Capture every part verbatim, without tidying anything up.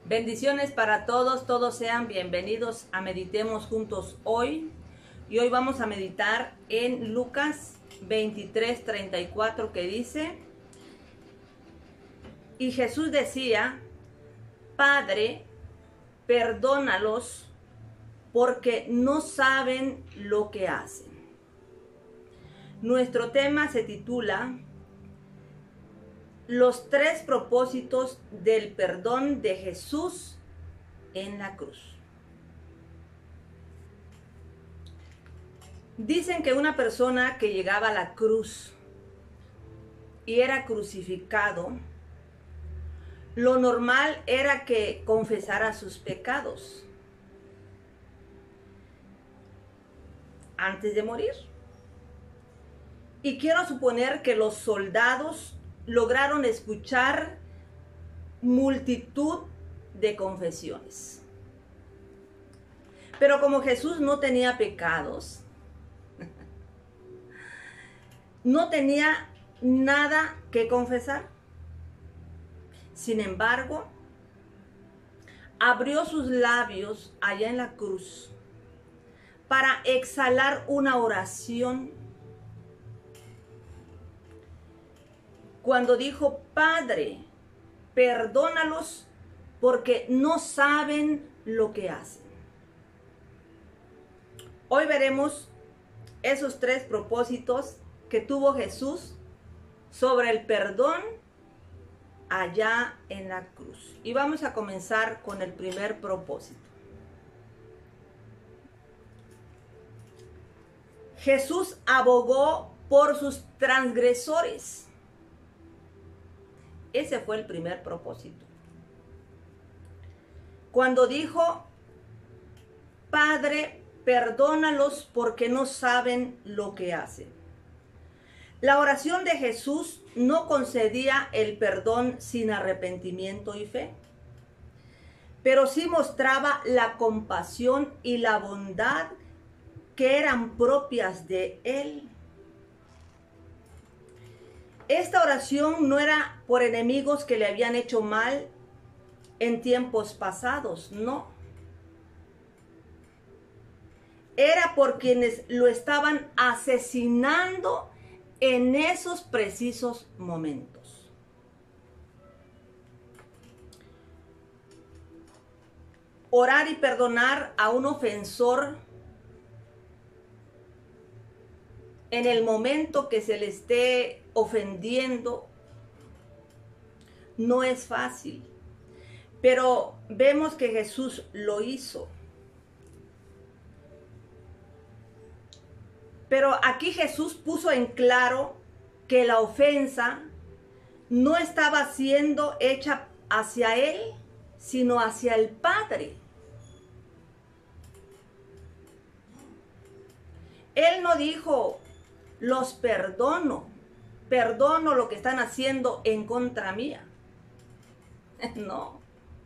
Bendiciones para todos, todos sean bienvenidos a Meditemos Juntos hoy. Y hoy vamos a meditar en Lucas veintitrés, treinta y cuatro, que dice: y Jesús decía, Padre, perdónalos porque no saben lo que hacen. Nuestro tema se titula Los tres propósitos del perdón de Jesús en la cruz. Dicen que una persona que llegaba a la cruz y era crucificado, lo normal era que confesara sus pecados antes de morir. Y quiero suponer que los soldados lograron escuchar multitud de confesiones. Pero como Jesús no tenía pecados, no tenía nada que confesar. Sin embargo, abrió sus labios allá en la cruz para exhalar una oración. Cuando dijo, Padre, perdónalos porque no saben lo que hacen. Hoy veremos esos tres propósitos que tuvo Jesús sobre el perdón allá en la cruz. Y vamos a comenzar con el primer propósito. Jesús abogó por sus transgresores. Ese fue el primer propósito. Cuando dijo, Padre, perdónalos porque no saben lo que hacen. La oración de Jesús no concedía el perdón sin arrepentimiento y fe, pero sí mostraba la compasión y la bondad que eran propias de Él. Esta oración no era por enemigos que le habían hecho mal en tiempos pasados, no. Era por quienes lo estaban asesinando en esos precisos momentos. Orar y perdonar a un ofensor en el momento que se le esté ofendiendo no es fácil, pero vemos que Jesús lo hizo. Pero aquí Jesús puso en claro que la ofensa no estaba siendo hecha hacia Él, sino hacia el Padre. Él no dijo, los perdono, perdono lo que están haciendo en contra mía. No.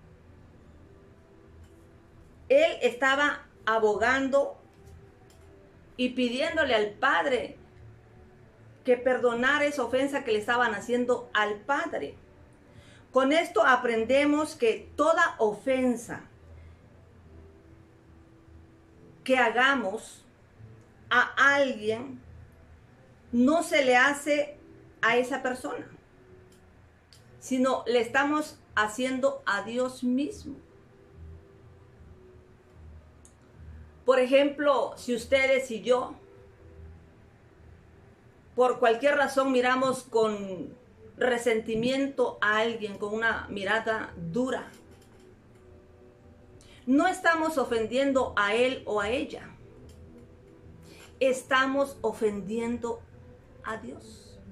Él estaba abogando y pidiéndole al Padre que perdonara esa ofensa que le estaban haciendo al Padre. Con esto aprendemos que toda ofensa que hagamos a alguien no se le hace a esa persona, sino le estamos haciendo a Dios mismo. Por ejemplo, si ustedes y yo, por cualquier razón, miramos con resentimiento a alguien, con una mirada dura, no estamos ofendiendo a él o a ella. Estamos ofendiendo a Dios.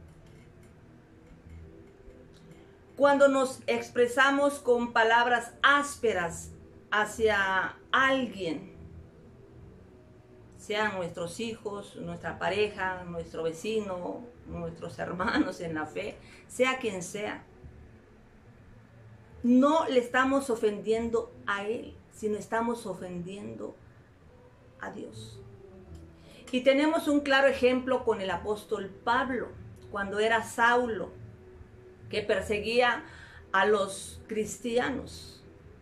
Cuando nos expresamos con palabras ásperas hacia alguien, sean nuestros hijos, nuestra pareja, nuestro vecino, nuestros hermanos en la fe, sea quien sea, no le estamos ofendiendo a Él, sino estamos ofendiendo a Dios. Y tenemos un claro ejemplo con el apóstol Pablo, cuando era Saulo, que perseguía a los cristianos.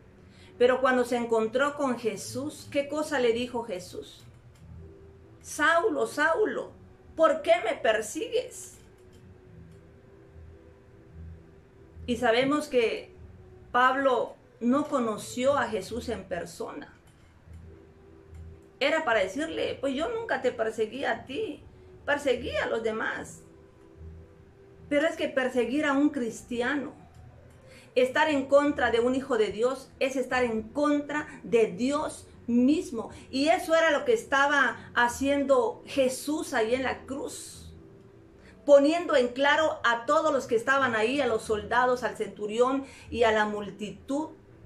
Pero cuando se encontró con Jesús, ¿qué cosa le dijo Jesús? Saulo, Saulo, ¿por qué me persigues? Y sabemos que Pablo no conoció a Jesús en persona. Era para decirle, pues yo nunca te perseguí a ti, perseguí a los demás. Pero es que perseguir a un cristiano, estar en contra de un hijo de Dios, es estar en contra de Dios mismo. Y eso era lo que estaba haciendo Jesús ahí en la cruz, poniendo en claro a todos los que estaban ahí, a los soldados, al centurión y a la multitud,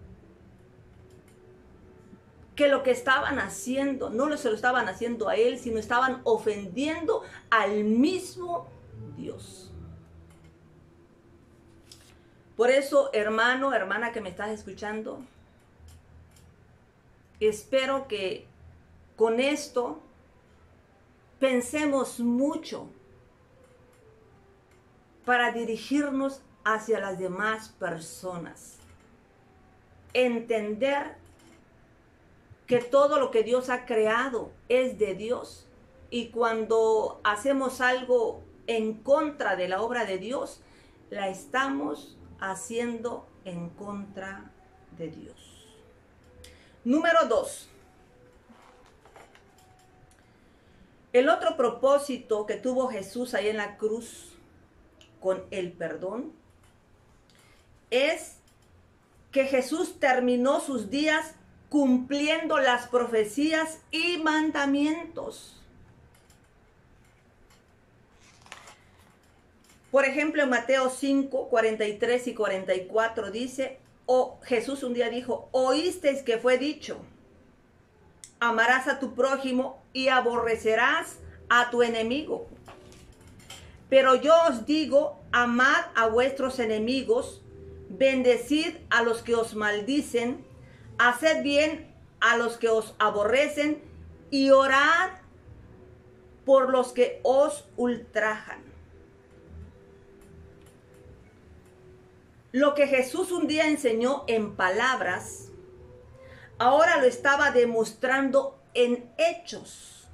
que lo que estaban haciendo, no se lo estaban haciendo a él, sino estaban ofendiendo al mismo Dios. Por eso, hermano, hermana que me estás escuchando, espero que con esto pensemos mucho para dirigirnos hacia las demás personas. Entender que todo lo que Dios ha creado es de Dios, y cuando hacemos algo en contra de la obra de Dios, la estamos haciendo en contra de Dios. Número dos. El otro propósito que tuvo Jesús ahí en la cruz con el perdón es que Jesús terminó sus días cumpliendo las profecías y mandamientos. Por ejemplo, en Mateo cinco, cuarenta y tres y cuarenta y cuatro dice, o Jesús un día dijo, oísteis que fue dicho, amarás a tu prójimo y aborrecerás a tu enemigo. Pero yo os digo, amad a vuestros enemigos, bendecid a los que os maldicen, haced bien a los que os aborrecen y orad por los que os ultrajan. Lo que Jesús un día enseñó en palabras, ahora lo estaba demostrando en hechos.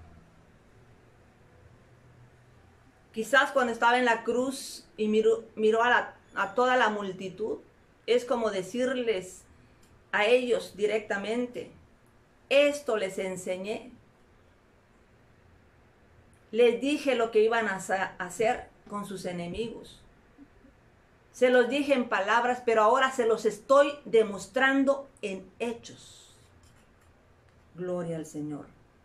Quizás cuando estaba en la cruz y miró, miró a, la, a toda la multitud, es como decirles a ellos directamente, esto les enseñé. Les dije lo que iban a hacer con sus enemigos. Se los dije en palabras, pero ahora se los estoy demostrando en hechos. Gloria al Señor.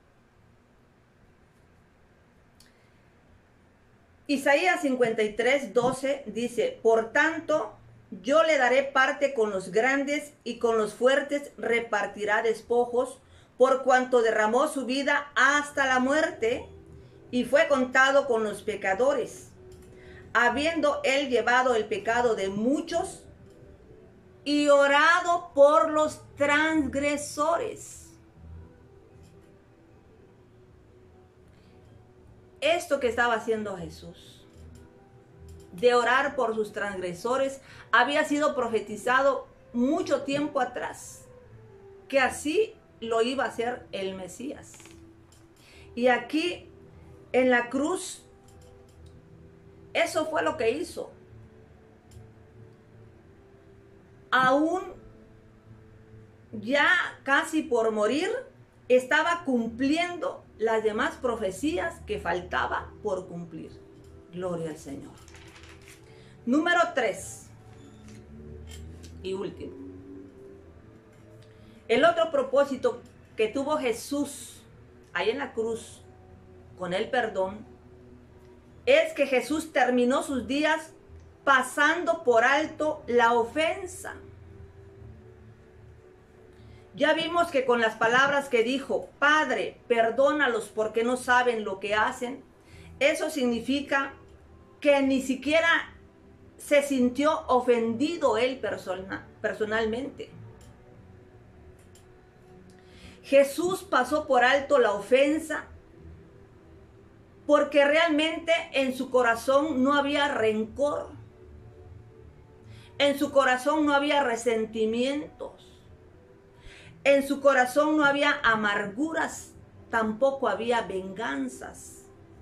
Isaías cincuenta y tres, doce dice, por tanto, yo le daré parte con los grandes y con los fuertes repartirá despojos, por cuanto derramó su vida hasta la muerte y fue contado con los pecadores, habiendo él llevado el pecado de muchos y orado por los transgresores. Esto que estaba haciendo Jesús, de orar por sus transgresores, había sido profetizado mucho tiempo atrás, que así lo iba a hacer el Mesías. Y aquí en la cruz, eso fue lo que hizo. Aún ya casi por morir, estaba cumpliendo las demás profecías que faltaba por cumplir. Gloria al Señor. Número tres. Y último. El otro propósito que tuvo Jesús ahí en la cruz con el perdón es que Jesús terminó sus días pasando por alto la ofensa. Ya vimos que con las palabras que dijo, Padre, perdónalos porque no saben lo que hacen, eso significa que ni siquiera se sintió ofendido él persona, personalmente. Jesús pasó por alto la ofensa porque realmente en su corazón no había rencor, en su corazón no había resentimientos. En su corazón no había amarguras, tampoco había venganzas.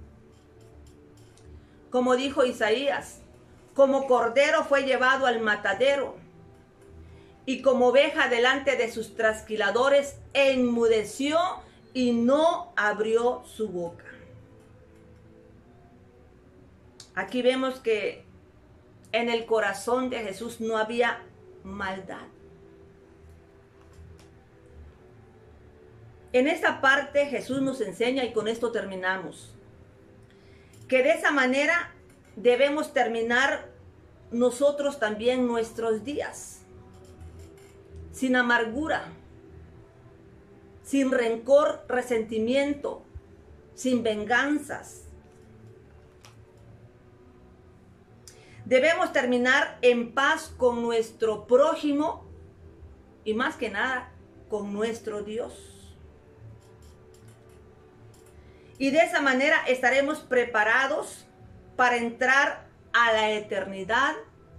Como dijo Isaías, como cordero fue llevado al matadero, y como oveja delante de sus trasquiladores, enmudeció y no abrió su boca. Aquí vemos que en el corazón de Jesús no había maldad. En esta parte Jesús nos enseña, y con esto terminamos, que de esa manera debemos terminar nosotros también nuestros días, sin amargura, sin rencor, resentimiento, sin venganzas. Debemos terminar en paz con nuestro prójimo y más que nada con nuestro Dios. Y de esa manera estaremos preparados para entrar a la eternidad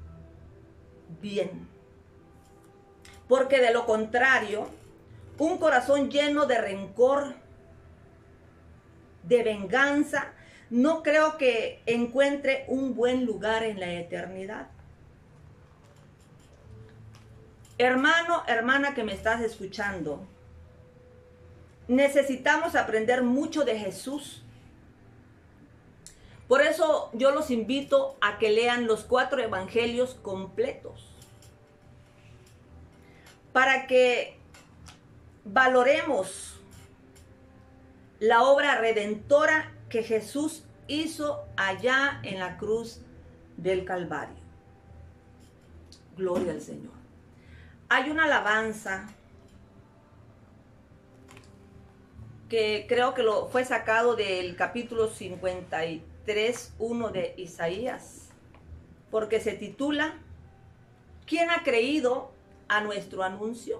bien. Porque de lo contrario, un corazón lleno de rencor, de venganza, no creo que encuentre un buen lugar en la eternidad. Hermano, hermana que me estás escuchando, necesitamos aprender mucho de Jesús. Por eso yo los invito a que lean los cuatro evangelios completos, para que valoremos la obra redentora que Jesús hizo allá en la cruz del Calvario. Gloria al Señor. Hay una alabanza que creo que lo fue sacado del capítulo cincuenta y tres, uno de Isaías, porque se titula ¿Quién ha creído a nuestro anuncio?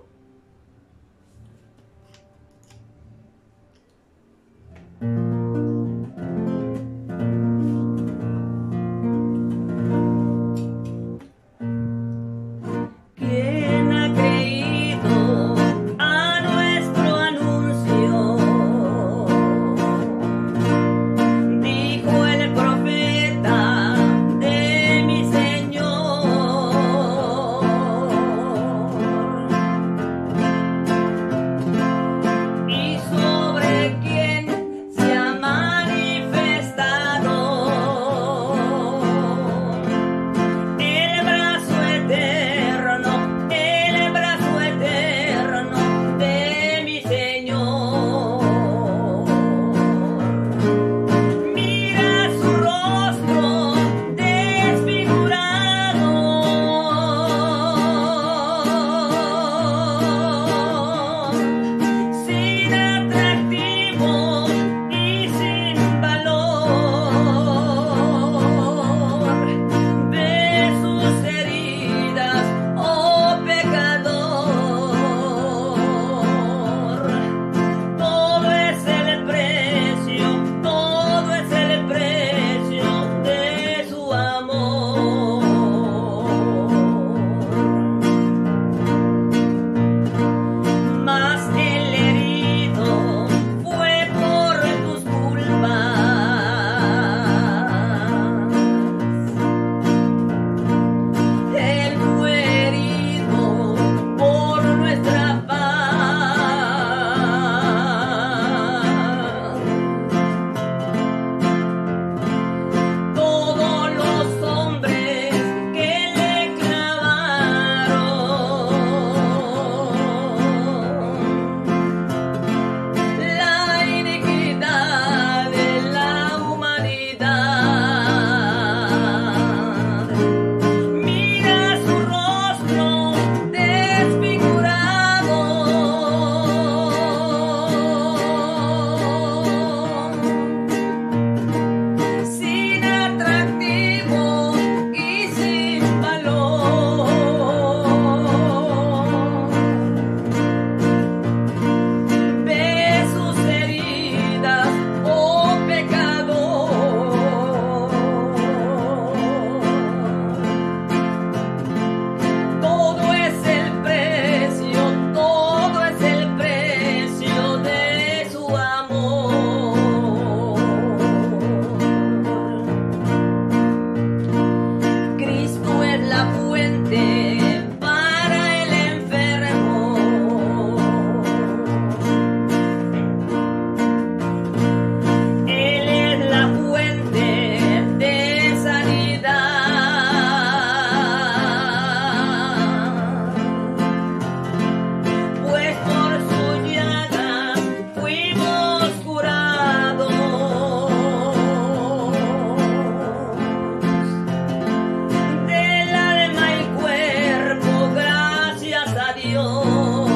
Dios.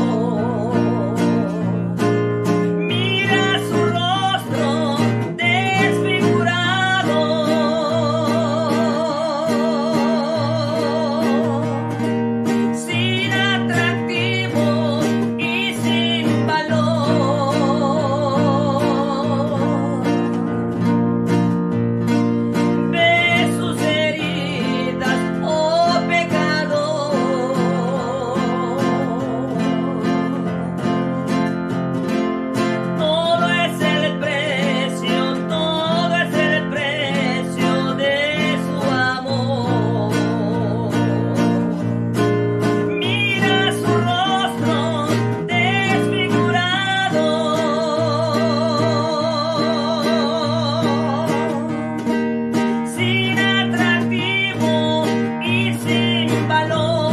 Mira su rostro desfigurado, sin atractivo y sin valor. Ve sus heridas, oh pecador. Todo es el precio, todo es el precio de su amor. Mira su rostro desfigurado, sin atractivo y sin valor.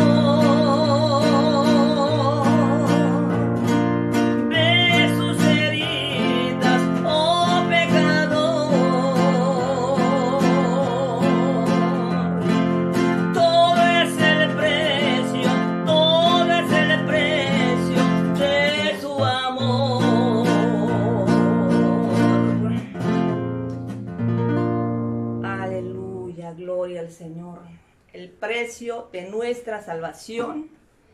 Ve sus heridas, oh pecador. Todo es el precio, todo es el precio de su amor. Aleluya, gloria al Señor. El precio de nuestra salvación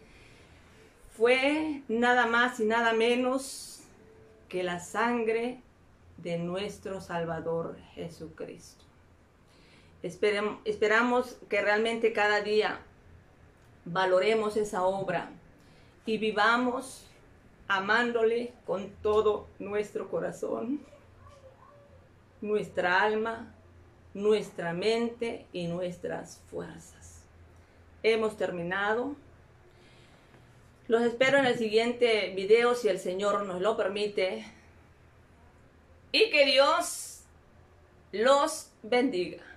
fue nada más y nada menos que la sangre de nuestro Salvador Jesucristo. Esperem- esperamos que realmente cada día valoremos esa obra y vivamos amándole con todo nuestro corazón, nuestra alma, nuestra mente y nuestras fuerzas. Hemos terminado. Los espero en el siguiente video si el Señor nos lo permite. Y que Dios los bendiga.